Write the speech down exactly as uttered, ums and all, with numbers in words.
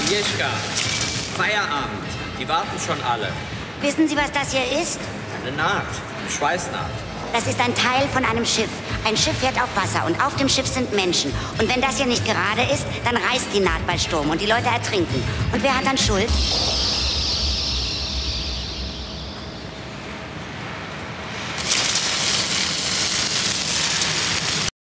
Agnieszka, Feierabend. Die warten schon alle. Wissen Sie, was das hier ist? Eine Naht, eine Schweißnaht. Das ist ein Teil von einem Schiff. Ein Schiff fährt auf Wasser und auf dem Schiff sind Menschen. Und wenn das hier nicht gerade ist, dann reißt die Naht bei Sturm und die Leute ertrinken. Und wer hat dann Schuld?